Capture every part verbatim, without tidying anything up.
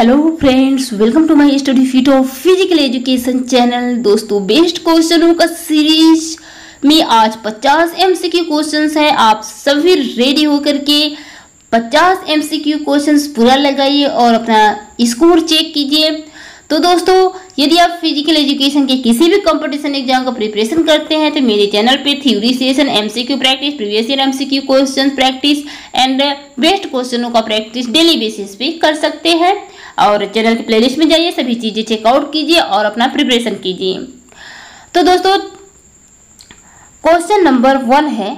Hello friends, welcome to my study feet of physical education channel. दोस्तों, best क्वेश्चनों का series में आज पचास एमसीक्यू क्वेश्चंस हैं। आप सभी रेडी होकर के पचास एमसीक्यू क्वेश्चंस पूरा लगाइए और अपना स्कोर चेक कीजिए। तो दोस्तों, यदि आप फिजिकल एजुकेशन के किसी भी कंपटीशन एग्जाम का प्रिपरेशन करते हैं तो मेरे चैनल पे theory session, MCQ practice, previous year MCQ question practice and best क्वेश्चनों का प्रैक्टिस डेली बेसिस पे कर सकते हैं। और चैनल की प्लेलिस्ट में जाइए, सभी चीजें चेकआउट कीजिए और अपना प्रिपरेशन कीजिए। तो दोस्तों, क्वेश्चन नंबर वन है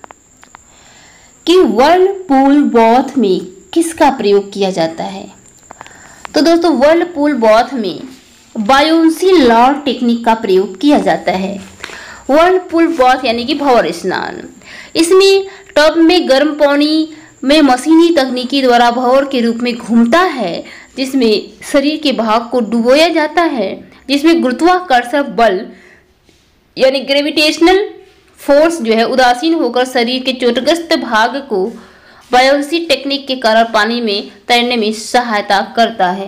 कि व्हर्लपूल बॉथ में किसका प्रयोग किया जाता है। तो दोस्तों, व्हर्लपूल बॉथ में बायोन्सी लॉ टेक्निक का प्रयोग किया जाता है। व्हर्लपूल बॉथ यानी कि भंवर स्नान, इसमें टब में गर्म पानी में मशीनी तकनीकी द्वारा भंवर के रूप में घूमता है, जिसमें शरीर के भाग को डुबोया जाता है, जिसमें गुरुत्वाकर्षण बल यानी ग्रेविटेशनल फोर्स जो है उदासीन होकर शरीर के चोटग्रस्त भाग को बायोन्सी टेक्निक के कारण पानी में तैरने में सहायता करता है।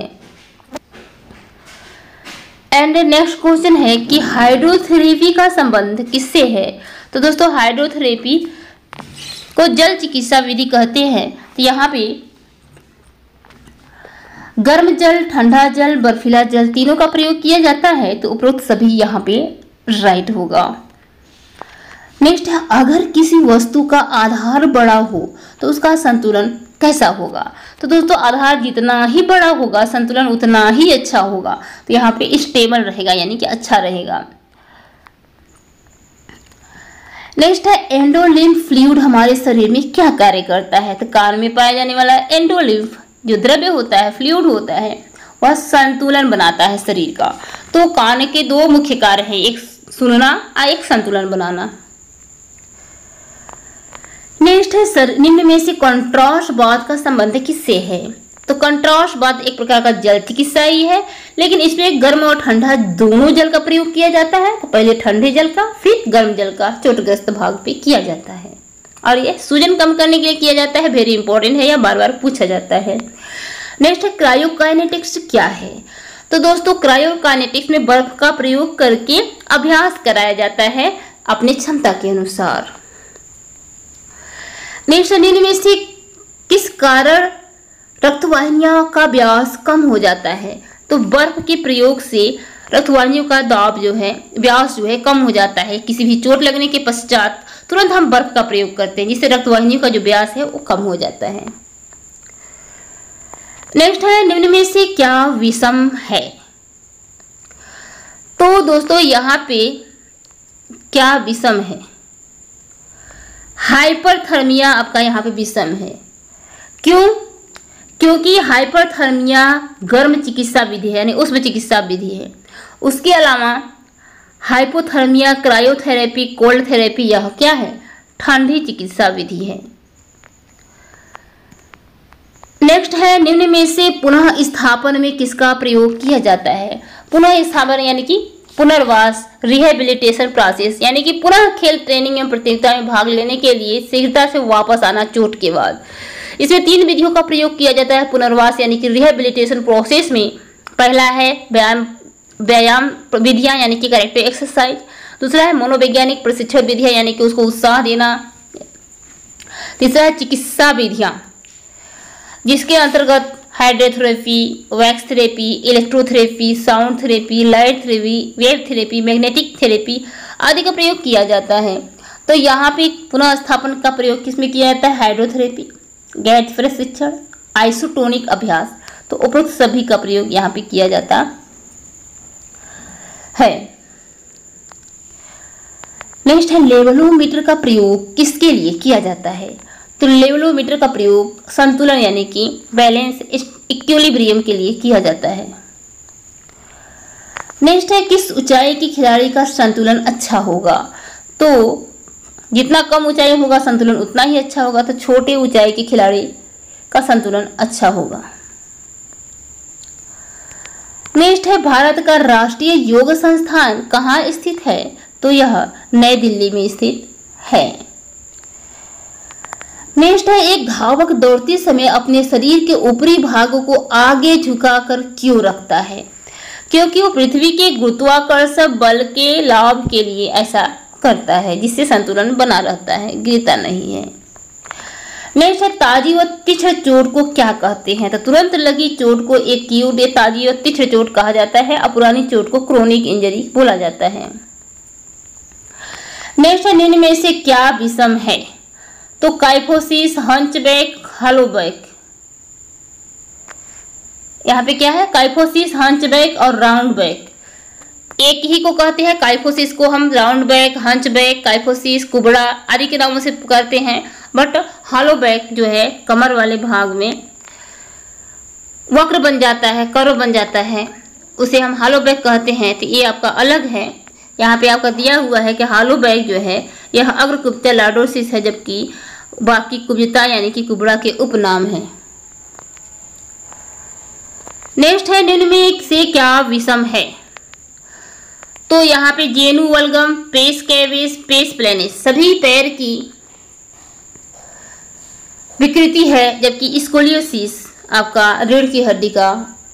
एंड नेक्स्ट क्वेश्चन है कि हाइड्रोथेरेपी का संबंध किससे है। तो दोस्तों, हाइड्रोथेरेपी को जल चिकित्सा विधि कहते हैं। तो यहाँ पे गर्म जल, ठंडा जल, बर्फीला जल तीनों का प्रयोग किया जाता है। तो उपरोक्त सभी यहाँ पे राइट होगा। नेक्स्ट है, अगर किसी वस्तु का आधार बड़ा हो तो उसका संतुलन कैसा होगा। तो दोस्तों, आधार जितना ही बड़ा होगा संतुलन उतना ही अच्छा होगा। तो यहाँ पे स्टेबल रहेगा यानी कि अच्छा रहेगा। नेक्स्ट है, एंडोलिम्फ फ्लूइड हमारे शरीर में क्या कार्य करता है। तो कान में पाया जाने वाला एंडोलिम्फ जो द्रव्य होता है, फ्लूइड होता है, वह संतुलन बनाता है शरीर का। तो कान के दो मुख्य कार्य हैं, एक सुनना और एक संतुलन बनाना। नेक्स्ट है, सर निम्न में से कंट्रास्ट बाथ का संबंध किससे है। तो कंट्रास्ट बाथ एक प्रकार का जल चिकित्सा ही है, लेकिन इसमें गर्म और ठंडा दोनों जल का प्रयोग किया जाता है। तो पहले ठंडे जल का, फिर गर्म जल का चोटग्रस्त भाग पे किया जाता है और ये सूजन कम करने के लिए किया जाता है। वेरी इंपॉर्टेंट है, या बार बार पूछा जाता है। नेक्स्ट है, क्रायोकाइनेटिक्स क्या है। तो दोस्तों, क्रायोकाइनेटिक्स में बर्फ का प्रयोग करके अभ्यास कराया जाता है अपनी क्षमता के अनुसार। नेक्स्ट, निम्न में से किस कारण रक्तवाहिनियों का व्यास कम हो जाता है। तो बर्फ के प्रयोग से रक्तवाहिनियों का दाब जो है, व्यास जो है कम हो जाता है। किसी भी चोट लगने के पश्चात तुरंत हम बर्फ का प्रयोग करते हैं, जिससे रक्तवाहिनियों का जो व्यास है वो कम हो जाता है। नेक्स्ट है, निम्न में से क्या विषम है। तो दोस्तों, यहाँ पे क्या विषम है। हाइपरथर्मिया आपका यहाँ पे विषम है। क्यों? क्योंकि हाइपरथर्मिया गर्म चिकित्सा विधि है यानी उष्ण चिकित्सा विधि है। उसके अलावा हाइपोथर्मिया, क्रायोथेरेपी, कोल्ड थेरेपी यह क्या है, ठंडी चिकित्सा विधि है। नेक्स्ट है, निम्न में से पुनः स्थापन में किसका प्रयोग किया जाता है। पुनः स्थापन यानी कि पुनर्वास, रिहेबिलिटेशन प्रोसेस यानी कि पुनः खेल, ट्रेनिंग एवं प्रतियोगिता में भाग लेने के लिए शीघ्रता से वापस आना चोट के बाद। इसमें तीन विधियों का प्रयोग किया जाता है पुनर्वास यानी कि रिहेबिलिटेशन प्रोसेस में। पहला है व्यायाम व्यायाम विधियां यानी कि करेक्टिव एक्सरसाइज। दूसरा है मनोवैज्ञानिक प्रशिक्षण विधियां यानी कि उसको उत्साह देना। तीसरा है चिकित्सा विधियां, जिसके अंतर्गत hydrotherapy, wax therapy, electrotherapy, sound therapy, light therapy, wave therapy, magnetic therapy आदि का प्रयोग किया जाता है। तो यहाँ पे पुनः स्थापन का प्रयोग किसमें किया जाता है, हाइड्रोथेरेपी, गैस प्रशिक्षण, आइसोटोनिक अभ्यास। तो उपरोक्त सभी का प्रयोग यहाँ पे किया जाता है। नेक्स्ट है, लेवलोमीटर का प्रयोग किसके लिए किया जाता है। तो लेवलोमीटर का प्रयोग संतुलन यानी कि बैलेंस, इक्विलिब्रियम के लिए किया जाता है। नेक्स्ट है, किस ऊंचाई के खिलाड़ी का संतुलन अच्छा होगा। तो जितना कम ऊंचाई होगा संतुलन उतना ही अच्छा होगा। तो छोटे ऊंचाई के खिलाड़ी का संतुलन अच्छा होगा। नेक्स्ट है, भारत का राष्ट्रीय योग संस्थान कहाँ स्थित है। तो यह नई दिल्ली में स्थित है। नेक्स्ट है, एक धावक दौड़ते समय अपने शरीर के ऊपरी भागों को आगे झुकाकर क्यों रखता है? क्योंकि वो पृथ्वी के गुरुत्वाकर्षण बल के लाभ के लिए ऐसा करता है, जिससे संतुलन बना रहता है, गिरता नहीं है। नेक्स्ट है, ताजी व तीक्ष्ण चोट को क्या कहते हैं? तो तुरंत लगी चोट को एक्यूट या ताजी व तीक्ष्ण चोट कहा जाता है और पुरानी चोट को क्रोनिक इंजरी बोला जाता है। नेक्स्ट है, निम्न में से क्या विषम है? तो काइफोसिस, हंचबैक, हॉलोबैक। यहाँ पे क्या है? काइफोसिस, हंचबैक और राउंड बैक। एक ही को कहते हैं। काइफोसिस को हम राउंड बैक, हंचबैक, काइफोसिस, कुबड़ा आदि के नामों से पुकारते हैं। बट हॉलोबैक जो है कमर वाले भाग में वक्र बन जाता है, कर्व बन जाता है, उसे हम हॉलोबैक कहते हैं। तो ये आपका अलग है। यहाँ पे आपका दिया हुआ है कि हॉलोबैक जो है यह अग्रकुब्जा लॉर्डोसिस है, जबकि बाकी कुब्जता यानी कि कुबड़ा के उपनाम है। नेक्स्ट है, निम्न में से क्या विषम है? तो यहाँ पे जेनु वल्गम, पेस कैविस, पेस प्लेनिस सभी पैर की विकृति है, जबकि स्कोलियोसिस आपका रीढ़ की हड्डी का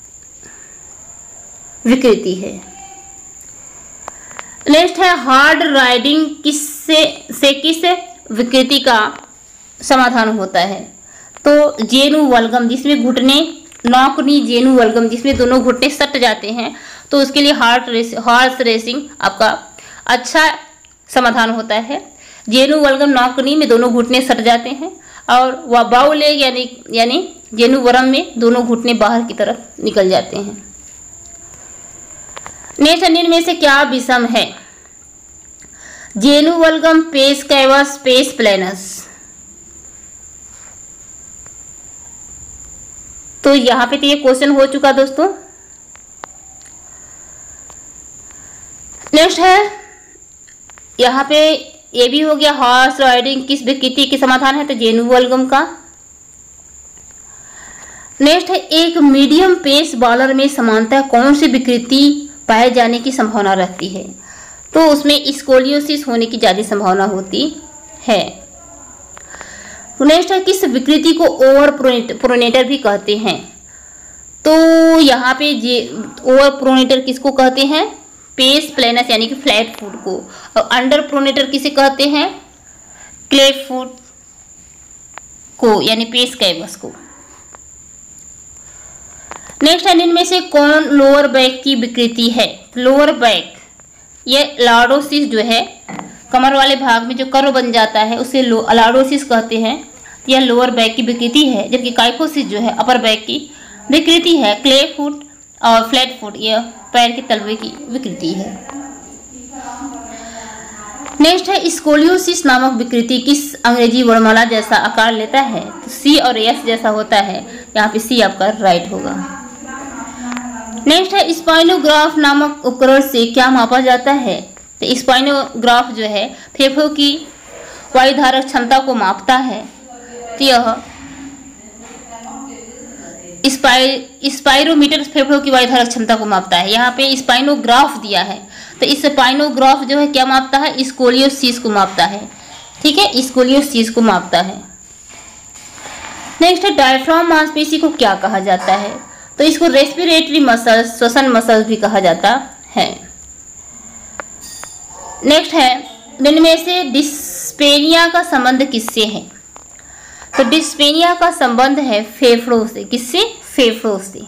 विकृति है। नेक्स्ट है, हार्ड राइडिंग किससे से किस विकृति का समाधान होता है? तो जेनु वल्गम, जिसमें घुटने, नौकनी जेनु वल्गम जिसमें दोनों घुटने सट जाते हैं, तो उसके लिए हार्ट रेस हॉर्स रेसिंग आपका अच्छा समाधान होता है। जेनु वल्गम नौकनी में दोनों घुटने सट जाते हैं और वह बाउ लेग यानी यानी जेनु वरम में दोनों घुटने बाहर की तरफ निकल जाते हैं। नेक्स्ट, निम्न में से क्या विषम है? Genu valgum, pes cavus, pes planus. तो यहाँ पे तो ये क्वेश्चन हो चुका दोस्तों। नेक्स्ट है, यहाँ पे ये भी हो गया हॉर्स राइडिंग किस विकृति के समाधान है? तो जेनु वल्गम का। नेक्स्ट है, एक मीडियम पेस बॉलर में सामान्यतः कौन सी विकृति पाए जाने की संभावना रहती है? तो उसमें स्कोलियोसिस होने की ज्यादा संभावना होती है। नेक्स्ट है, किस विकृति को ओवर प्रोनेटर भी कहते हैं? तो यहाँ पे जे ओवर प्रोनेटर किसको कहते हैं? पेस प्लेनस यानी कि फ्लैट फुट को। और अंडर प्रोनेटर किसे कहते हैं? क्लेट फुट को यानी पेस कैवस को। नेक्स्ट है, इनमें से कौन लोअर बैक की विकृति है? लोअर बैक ये लॉर्डोसिस जो है कमर वाले भाग में जो कर्व बन जाता है उसे लॉर्डोसिस कहते हैं। यह लोअर बैक की विकृति है, जबकि काइफोसिस जो है अपर बैक की विकृति है। क्ले फुट और फ्लैट फुट यह पैर के तलवे की विकृति है। नेक्स्ट है, स्कोलियोसिस नामक विकृति किस अंग्रेजी वर्णमाला जैसा आकार लेता है? तो सी और एस जैसा होता है। यहाँ पे सी आपका राइट होगा। नेक्स्ट है, स्पाइनोग्राफ नामक उपकरण से क्या मापा जाता है? तो स्पाइनोग्राफ जो है फेफड़ों की वायुधारक क्षमता को मापता है। तो यह स्पाइ स्पाइरोमीटर फेफड़ों की वायुधारक क्षमता को मापता है। यहाँ पे स्पाइनोग्राफ दिया है, तो इस स्पाइनोग्राफ जो है क्या मापता है? स्कोलियोसिस को मापता है। ठीक है, स्कोलियोसिस को मापता है। नेक्स्ट है, डायफ्राम मांसपेशी को क्या कहा जाता है? तो इसको रेस्पिरेटरी मसल, श्वसन मसल भी कहा जाता है। नेक्स्ट है, इनमें से डिस्पेनिया का संबंध किससे है? तो डिस्पेनिया का संबंध है फेफड़ों से। किससे? फेफड़ों से।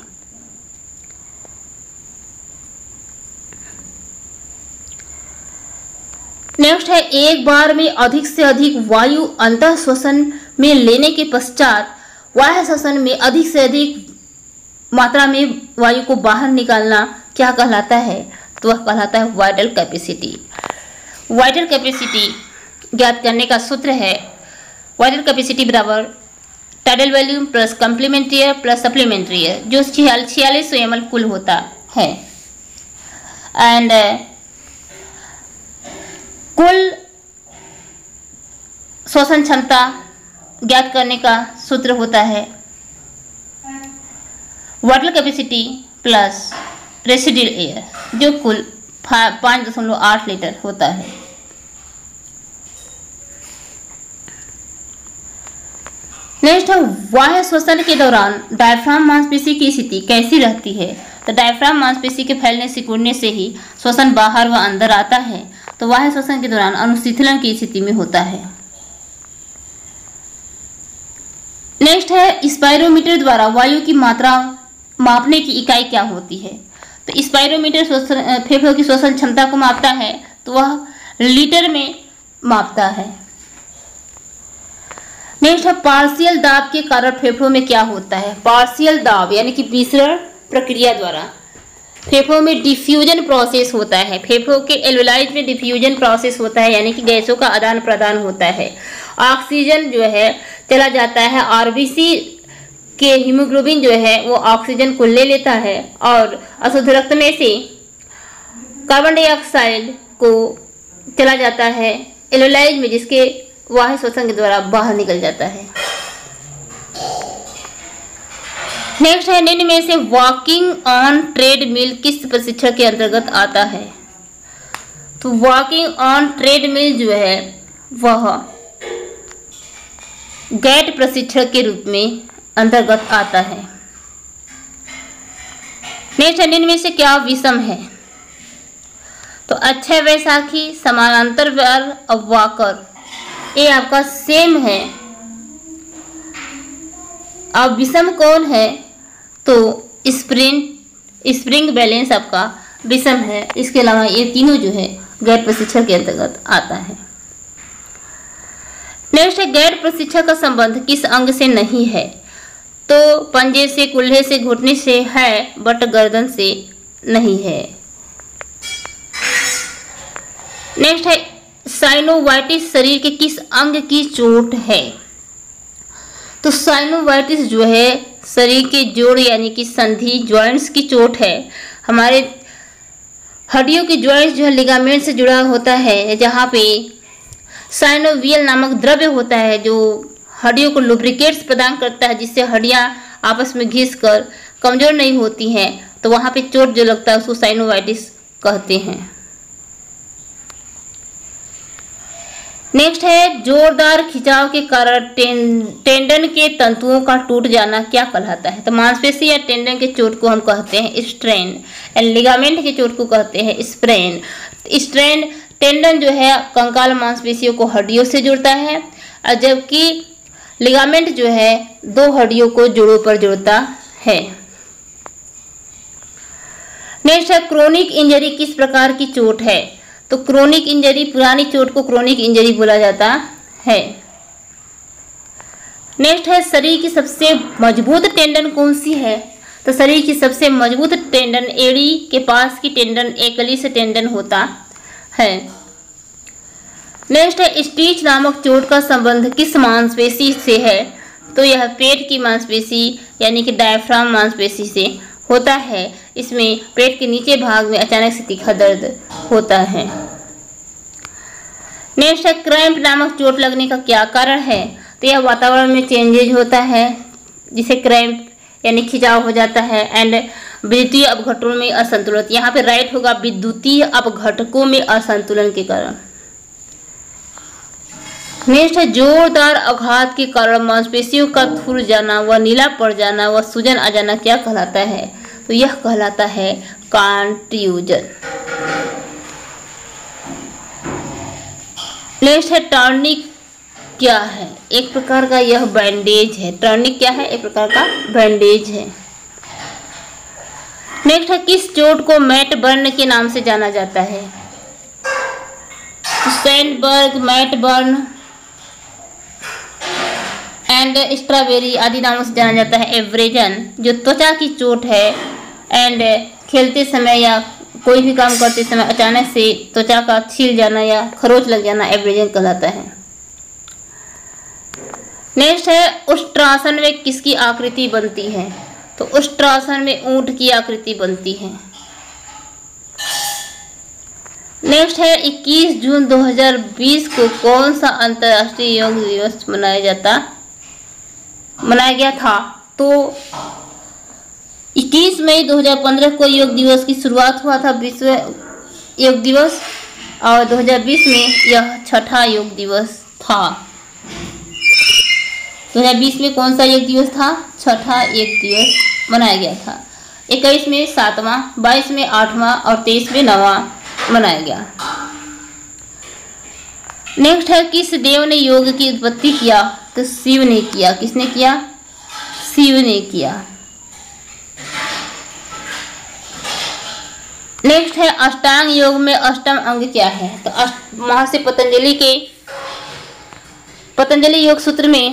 नेक्स्ट है, एक बार में अधिक से अधिक वायु अंतः श्वसन में लेने के पश्चात बाह्य श्वसन में अधिक से अधिक मात्रा में वायु को बाहर निकालना क्या कहलाता है? तो वह कहलाता है वाइटल कैपेसिटी। वाइटल कैपेसिटी ज्ञात करने का सूत्र है वाइटल कैपेसिटी बराबर tidal volume plus complementary air plus supplementary air, जो छियालीस सौ एम एल कुल होता है। एंड कुल श्वसन क्षमता ज्ञात करने का सूत्र होता है vital capacity plus residual air, जो कुल पाँच दशमलव आठ लीटर होता है। नेक्स्ट है वायु श्वसन के दौरान डायफ्राम मांसपेशी की स्थिति कैसी रहती है। तो डायफ्राम मांसपेशी के फैलने सिकुड़ने से ही श्वसन बाहर व अंदर आता है। तो वायु श्वसन के दौरान अनुशीतलन की स्थिति में होता है। नेक्स्ट है स्पाइरोमीटर द्वारा वायु की मात्रा मापने की इकाई क्या होती है। तो स्पाइरोमीटर श्वसन फेफड़ों की श्वसन क्षमता को मापता है, तो वह लीटर में मापता है। नेक्स्ट है पार्शियल दाब के कारण फेफड़ों में क्या होता है। पार्शियल दाब यानी कि विसरण प्रक्रिया द्वारा फेफड़ों में डिफ्यूजन प्रोसेस होता है। फेफड़ों के एल्वेलाइज में डिफ्यूजन प्रोसेस होता है, यानी कि गैसों का आदान प्रदान होता है। ऑक्सीजन जो है चला जाता है, आरबीसी के हीमोग्लोबिन जो है वो ऑक्सीजन को ले लेता है और अशुद्ध रक्त में से कार्बन डाइऑक्साइड को चला जाता है एल्वेलाइज में, जिसके वायु श्वसन के द्वारा बाहर निकल जाता है। नेक्स्ट है निम्न में से वॉकिंग ऑन ट्रेडमिल किस प्रशिक्षण के अंतर्गत आता है। तो वॉकिंग ऑन ट्रेडमिल जो है वह गैट प्रशिक्षण के रूप में अंतर्गत आता है। नेक्स्ट है निम्न में से क्या विषम है। तो अक्षय वैशाखी, समानांतर वार और वॉकर, ये आपका सेम है। अब विषम कौन है। तो स्प्रिंग स्प्रिंग बैलेंस आपका विषम है। इसके अलावा ये तीनों जो है गैर प्रशिक्षण के अंतर्गत आता है। नेक्स्ट है गैर प्रशिक्षण का संबंध किस अंग से नहीं है। तो पंजे से, कुल्हे से, घुटने से है, बट गर्दन से नहीं है। नेक्स्ट है साइनोवाइटिस शरीर के किस अंग की चोट है। तो साइनोवाइटिस जो है शरीर के जोड़ यानी कि संधि जॉइंट्स की चोट है। हमारे हड्डियों की जॉइंट्स जो है लिगामेंट से जुड़ा होता है, जहाँ पे साइनोवियल नामक द्रव्य होता है जो हड्डियों को लुब्रिकेट्स प्रदान करता है, जिससे हड्डियां आपस में घिसकर कमजोर नहीं होती हैं। तो वहाँ पे चोट जो लगता है उसको साइनोवाइटिस कहते हैं। नेक्स्ट है जोरदार खिंचाव के कारण टें, टेंडन के तंतुओं का टूट जाना क्या कहलाता है। तो मांसपेशी या टेंडन के चोट को हम कहते हैं स्ट्रेन, एंड लिगामेंट के चोट को कहते हैं स्प्रेन। स्ट्रेन टेंडन जो है कंकाल मांसपेशियों को हड्डियों से जोड़ता है, और जबकि लिगामेंट जो है दो हड्डियों को जोड़ों पर जोड़ता है। नेक्स्ट है क्रोनिक इंजरी किस प्रकार की चोट है। तो क्रोनिक इंजरी, पुरानी चोट को क्रोनिक इंजरी बोला जाता है। नेक्स्ट है शरीर की सबसे मजबूत टेंडन कौन सी है। तो शरीर की सबसे मजबूत टेंडन एड़ी के पास की टेंडन एक्लिस टेंडन होता है। नेक्स्ट है स्टीच नामक चोट का संबंध किस मांसपेशी से है। तो यह पेट की मांसपेशी यानी कि डायफ्राम मांसपेशी से होता है। इसमें पेट के नीचे भाग में अचानक से तीखा दर्द होता है। नेक्स्ट है क्रैम्प नामक चोट लगने का क्या कारण है। तो यह वातावरण में चेंजेज होता है जिसे क्रैम्प यानी खिंचाव हो जाता है। एंड विद्युतीय अपघटनों में असंतुलन, यहाँ पे राइट होगा विद्युतीय अपघटकों में असंतुलन के कारण। नेक्स्ट है जोरदार आघात के कारण मांसपेशियों का फूल जाना व नीला पड़ जाना व सूजन आ जाना क्या कहलाता है। तो यह कहलाता है कॉन्ट्यूजन। नेक्स्ट है टर्निक क्या है। एक प्रकार का यह बैंडेज है। टर्निक क्या है, एक प्रकार का बैंडेज है। नेक्स्ट है किस चोट को मैट बर्न के नाम से जाना जाता है। Sandburg, mat burn and strawberry आदि नामों से जाना जाता है। एब्रेजन जो त्वचा की चोट है, एंड खेलते समय या कोई भी काम करते समय अचानक से त्वचा का छील जाना या खरोच लग जाना एब्रेजन कहलाता है। नेक्स्ट है उष्ट्रासन में किसकी आकृति बनती है। तो उष्ट्रासन में ऊंट की आकृति बनती है। नेक्स्ट है इक्कीस जून दो हज़ार बीस को कौन सा अंतर्राष्ट्रीय योग दिवस मनाया जाता मनाया गया था। तो इक्कीस मई दो हज़ार पंद्रह को योग दिवस की शुरुआत हुआ था, विश्व योग दिवस, और दो हज़ार बीस में यह छठा योग दिवस था। दो हजार बीस में कौन सा योग दिवस था? छठा योग दिवस मनाया गया था। इक्कीस में सातवां, बाईस में आठवां और तेईस में नौवां मनाया गया। नेक्स्ट है, किस देव ने योग की उत्पत्ति किया? तो शिव ने किया। किसने किया? शिव ने किया। नेक्स्ट है, अष्टांग योग में अष्टम अंग क्या है? तो महर्षि पतंजलि के पतंजलि योग सूत्र में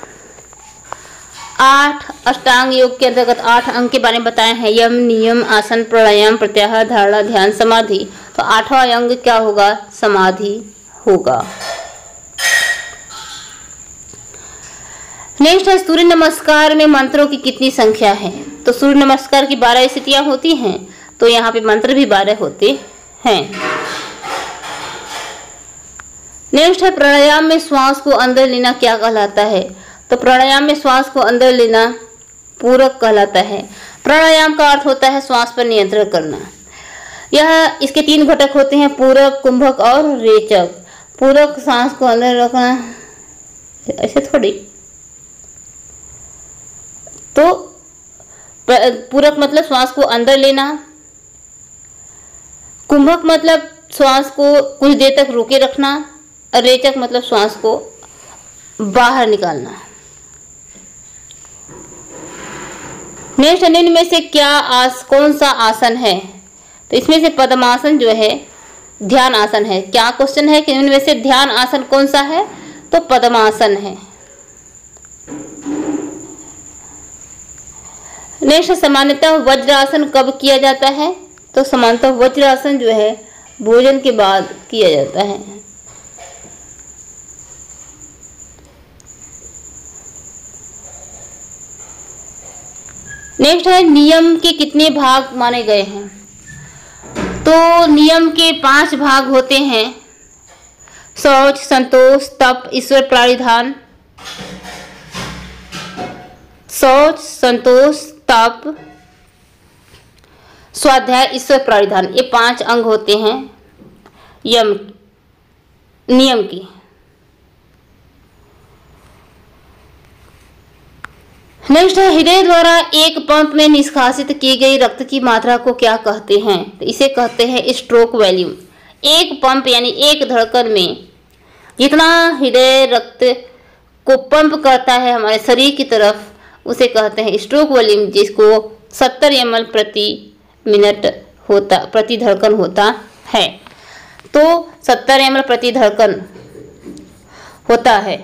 आठ अष्टांग योग के अंतर्गत आठ अंग के बारे में बताए हैं। यम, नियम, आसन, प्राणायाम, प्रत्याहार, धारणा, ध्यान, समाधि। तो आठवां अंग क्या होगा? समाधि होगा। नेक्स्ट है, सूर्य नमस्कार में मंत्रों की कितनी संख्या है? तो सूर्य नमस्कार की बारह स्थितियां होती हैं, तो यहाँ पे मंत्र भी बारह होते हैं। नेक्स्ट है, प्राणायाम में श्वास को अंदर लेना क्या कहलाता है? तो प्राणायाम में श्वास को अंदर लेना पूरक कहलाता है। प्राणायाम का अर्थ होता है श्वास पर नियंत्रण करना। यह इसके तीन घटक होते हैं, पूरक, कुंभक और रेचक। पूरक सांस को अंदर रखना, ऐसे थोड़ी। तो पूरक मतलब श्वास को अंदर लेना, कुंभक मतलब श्वास को कुछ देर तक रोके रखना, और रेचक मतलब श्वास को बाहर निकालना। नेक्स्ट, निम्न में से क्या आस कौन सा आसन है? तो इसमें से पद्मासन जो है ध्यान आसन है। क्या क्वेश्चन है कि इनमें से ध्यान आसन कौन सा है? तो पद्मासन है। नेक्स्ट, सामान्यतः वज्रासन कब किया जाता है? तो सामान्यतः वज्रासन जो है भोजन के बाद किया जाता है। नेक्स्ट है, नियम के कितने भाग माने गए हैं? तो नियम के पांच भाग होते हैं, शौच, संतोष, तप, ईश्वर प्राणिधान। शौच, संतोष, तप, स्वाध्याय, ईश्वर प्राणिधान, ये पांच अंग होते हैं यम नियम की। नेक्स्ट है, हृदय द्वारा एक पंप में निष्कासित की गई रक्त की मात्रा को क्या कहते हैं? तो इसे कहते हैं स्ट्रोक वॉल्यूम। एक पंप यानी एक धड़कन में जितना हृदय रक्त को पंप करता है हमारे शरीर की तरफ, उसे कहते हैं स्ट्रोक वॉल्यूम, जिसको सत्तर एम एल प्रति मिनट होता प्रति धड़कन होता है। तो सत्तर एम एल प्रति धड़कन होता है।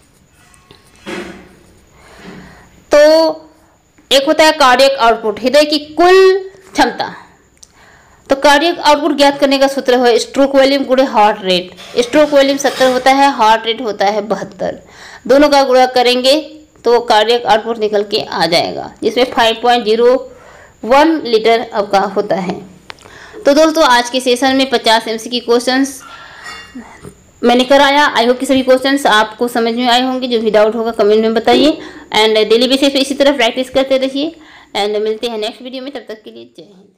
तो एक होता है कार्डियक आउटपुट, हृदय की कुल क्षमता। तो कार्डियक आउटपुट ज्ञात करने का सूत्र है स्ट्रोक वॉल्यूम गुणे हार्ट रेट। स्ट्रोक वॉल्यूम सत्तर होता है, हार्ट रेट होता है बहत्तर। दोनों का गुणा करेंगे तो कार्डियक आउटपुट निकल के आ जाएगा, जिसमें five point zero one litre अब का होता है। तो दोस्तों आज के सेशन में पचास एमसीक्यू क्वेश्चंस मैंने कराया। आई होप कि सभी क्वेश्चंस आपको समझ में आए होंगे। जो भी डाउट होगा कमेंट में बताइए, एंड डेली बेसिस पे इसी तरह प्रैक्टिस करते रहिए, एंड मिलते हैं नेक्स्ट वीडियो में। तब तक के लिए जय हिंद।